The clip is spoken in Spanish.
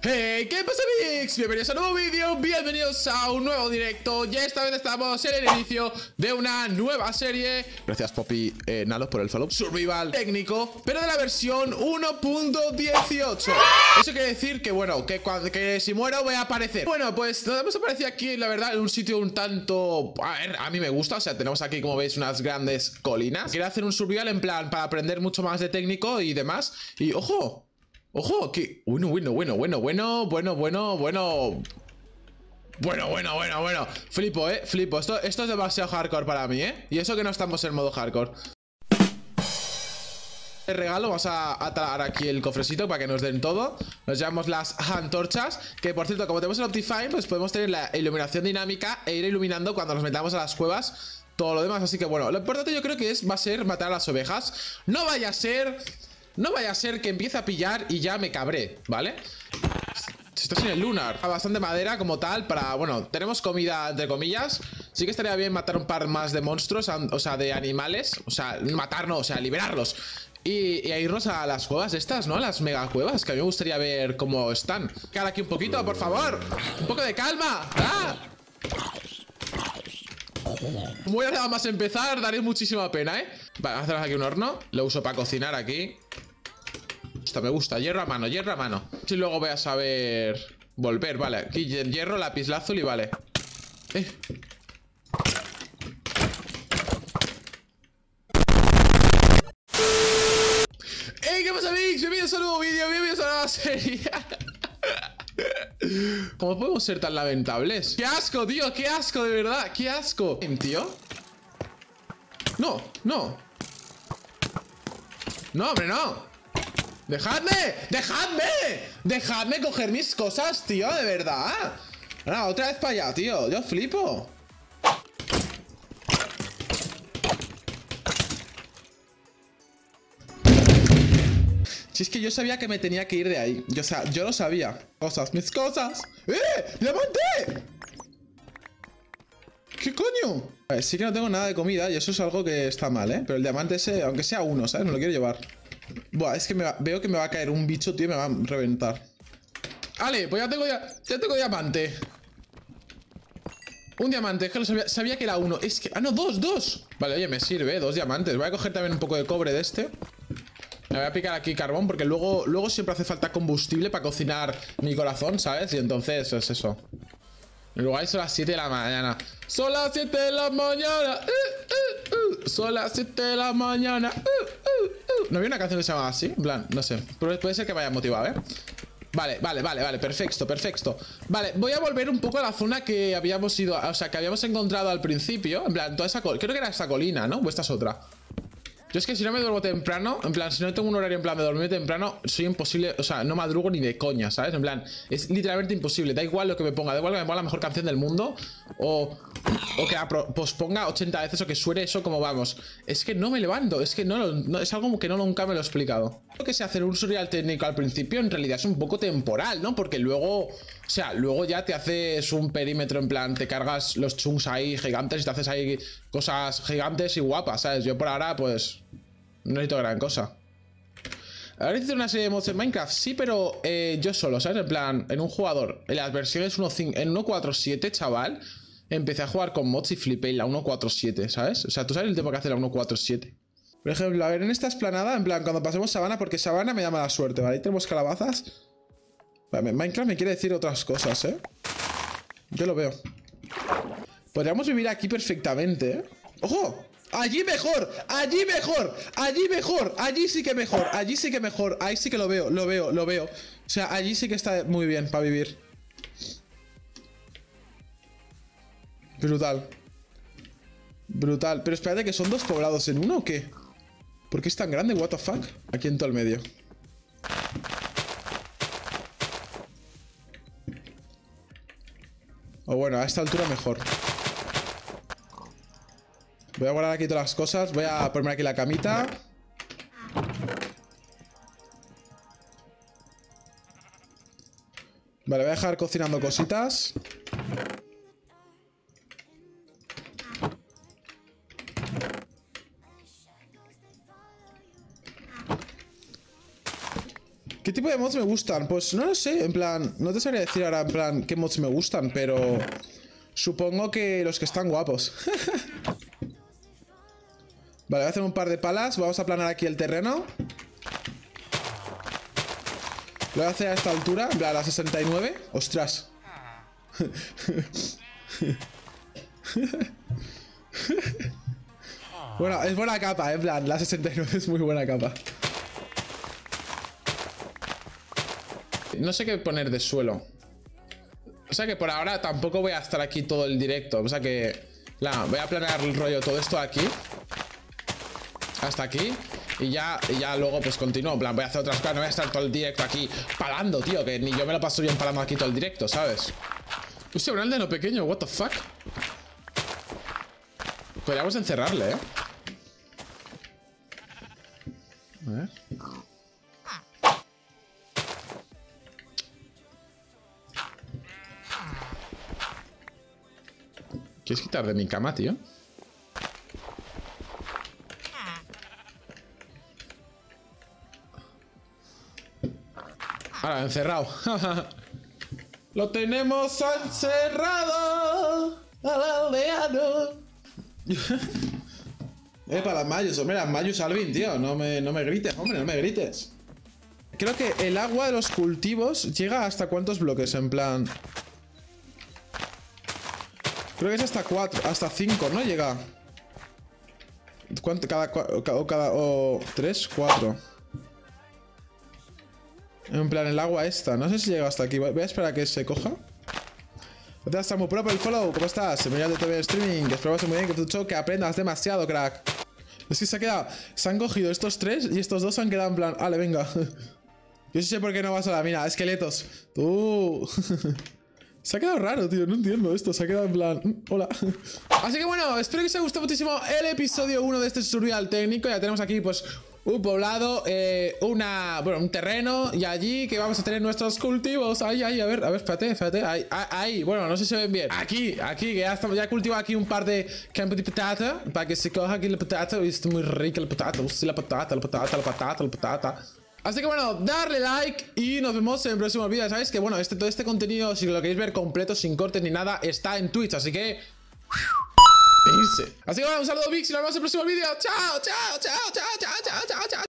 Hey, ¿qué pasa, Mix? Bienvenidos a un nuevo vídeo, bienvenidos a un nuevo directo. Ya esta vez estamos en el inicio de una nueva serie. Gracias, Poppy Nalos, por el follow. Survival técnico, pero de la versión 1.18. Eso quiere decir que, bueno, que si muero voy a aparecer. Bueno, pues nos hemos aparecido aquí, la verdad, en un sitio un tanto... A ver, a mí me gusta, o sea, tenemos aquí, como veis, unas grandes colinas. Quiero hacer un survival en plan para aprender mucho más de técnico y demás. Y, ojo... Ojo, que... Bueno. Flipo, flipo. Esto es demasiado hardcore para mí, Y eso que no estamos en modo hardcore. El regalo, vamos a talar aquí el cofrecito para que nos den todo. Nos llevamos las antorchas. Que, por cierto, como tenemos el Optifine, pues podemos tener la iluminación dinámica e ir iluminando cuando nos metamos a las cuevas todo lo demás. Así que, bueno, lo importante yo creo que va a ser matar a las ovejas. No vaya a ser que empiece a pillar y ya me cabré, ¿vale? Esto es en el lunar. Bastante madera como tal para... Bueno, tenemos comida, entre comillas. Sí que estaría bien matar un par más de monstruos, o sea, de animales. O sea, matarnos, o sea, liberarlos. Y a irnos a las cuevas estas, ¿no? Las mega cuevas, que a mí me gustaría ver cómo están. Queda aquí un poquito, por favor. Un poco de calma. ¡Ah! Voy a nada más empezar, daré muchísima pena, Vale, vamos a hacer aquí un horno. Lo uso para cocinar aquí. Esto me gusta, hierro a mano, hierro a mano. Si luego voy a saber volver, vale. Aquí hierro, lapislázuli, vale. ¡Ey! ¿Qué pasa, Mix? Bienvenidos a un nuevo vídeo, bienvenidos a una nueva serie. ¿Cómo podemos ser tan lamentables? ¡Qué asco, tío! ¡Qué asco, de verdad! ¡Qué asco! ¿Tío? No, no. No, hombre, no. ¡Dejadme! ¡Dejadme! ¡Dejadme coger mis cosas, tío! De verdad. Ahora, otra vez para allá, tío. Yo flipo. Si es que yo sabía que me tenía que ir de ahí. O sea, yo lo sabía. Cosas, mis cosas. ¡Diamante! ¿Qué coño? A ver, sí que no tengo nada de comida y eso es algo que está mal, Pero el diamante ese, aunque sea uno, ¿sabes? Me lo quiero llevar. Buah, es que veo que me va a caer un bicho, tío, y me va a reventar. Vale, pues ya tengo diamante. Un diamante, es que sabía que era uno. Es que... Ah, no, dos. Vale, oye, me sirve, 2 diamantes. Voy a coger también un poco de cobre de este. Me voy a picar aquí carbón porque luego siempre hace falta combustible para cocinar mi corazón, ¿sabes? Y entonces es eso. Y luego ahí son las 7 de la mañana. Son las 7 de la mañana. Son las 7 de la mañana. ¿No había una canción que se llamaba así? En plan, no sé. Pero puede ser que me haya motivado, Vale. Perfecto. Vale, voy a volver un poco a la zona que habíamos ido, o sea, que habíamos encontrado al principio. En plan, toda esa creo que era esta colina, ¿no? O esta es otra. Yo es que si no me duermo temprano, en plan, si no tengo un horario en plan de dormir temprano, soy imposible, o sea, no madrugo ni de coña, ¿sabes? En plan, es literalmente imposible. Da igual lo que me ponga, da igual que me ponga la mejor canción del mundo o que la posponga 80 veces o que suene eso como vamos. Es que no me levanto, es que no es algo que nunca me lo he explicado. Lo que sé hacer un survival técnico al principio en realidad es un poco temporal, ¿no? Porque luego, o sea, luego ya te haces un perímetro en plan, te cargas los chunks ahí gigantes y te haces ahí cosas gigantes y guapas, ¿sabes? Yo por ahora, pues... no necesito gran cosa. ¿Ahora necesito una serie de mods en Minecraft? Sí, pero yo solo, ¿sabes? En plan, en un jugador. En las versiones 1.4.7, chaval, empecé a jugar con mods y flipé en la 1.4.7, ¿sabes? O sea, tú sabes el tiempo que hace la 1.4.7. Por ejemplo, a ver, en esta esplanada, en plan, cuando pasemos sabana, porque sabana me da mala suerte, ¿vale? Ahí tenemos calabazas. Vale, Minecraft me quiere decir otras cosas, Yo lo veo. Podríamos vivir aquí perfectamente, ¡Ojo! Allí mejor, allí mejor, allí mejor, allí sí que mejor, allí sí que mejor, ahí sí que lo veo. O sea, allí sí que está muy bien para vivir. Brutal. Brutal, pero espérate, que son 2 poblados en uno, ¿o qué? ¿Por qué es tan grande? What the fuck? Aquí en todo el medio. O bueno, a esta altura mejor. Voy a guardar aquí todas las cosas. Voy a ponerme aquí la camita. Vale, voy a dejar cocinando cositas. ¿Qué tipo de mods me gustan? Pues no lo sé, en plan, no te sabría decir ahora en plan qué mods me gustan, pero supongo que los que están guapos. Vale, voy a hacer un par de palas, vamos a aplanar aquí el terreno. Lo voy a hacer a esta altura, en plan a la 69. ¡Ostras! Bueno, es buena capa, en plan, la 69 es muy buena capa. No sé qué poner de suelo. O sea que por ahora tampoco voy a estar aquí todo el directo. O sea que... voy a planear el rollo todo esto aquí. Hasta aquí. Y ya luego pues continúo. En plan, voy a hacer otras cosas. No voy a estar todo el directo aquí palando, tío. Que ni yo me lo paso bien palando aquí todo el directo, ¿sabes? Hostia, un aldeno pequeño. What the fuck. Podríamos encerrarle, ¿eh? A ver. ¿Quieres quitar de mi cama, tío? Ahora, encerrado. ¡Lo tenemos encerrado! ¡Al aldeano! Para las mayus, hombre, las mayus, Alvin, tío. No me grites, hombre, no me grites. Creo que el agua de los cultivos llega hasta ¿cuántos bloques? En plan... Creo que es hasta 4, hasta 5, ¿no? Llega. ¿Cuánto? ¿O 3? 4. En plan, el agua esta. No sé si llega hasta aquí. Voy a esperar a que se coja. Gracias, está muy pro por el follow. ¿Cómo estás? Mira de TV streaming. Que espero que muy bien, que tu show, que aprendas demasiado, crack. Es que se ha quedado... Se han cogido estos 3 y estos 2 se han quedado en plan... Vale, venga. Yo sí sé por qué no vas a la mina. Esqueletos. Tú... Se ha quedado raro, tío, no entiendo esto. Se ha quedado en plan... Hola. Así que bueno, espero que os haya gustado muchísimo el episodio 1 de este tutorial técnico. Ya tenemos aquí, pues, un poblado, bueno, un terreno. Y allí que vamos a tener nuestros cultivos. Ahí, a ver, espérate. Ahí, bueno, no sé si se ven bien. Aquí, que ya he cultivado aquí un par de campos de patata. Para que se coja aquí la patata. Uy, está muy rica la patata. Uy, la patata. Así que bueno, darle like y nos vemos en el próximo vídeo. Sabéis que bueno, todo este contenido, si lo queréis ver completo, sin cortes ni nada, está en Twitch, así que... Así que bueno, un saludo Vix y nos vemos en el próximo vídeo. Chao.